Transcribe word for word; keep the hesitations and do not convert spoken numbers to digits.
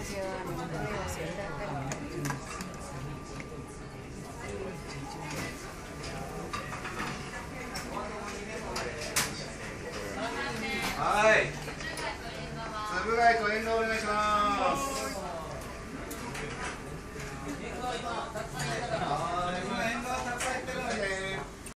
はい。つぶ貝とエンドウお願いします。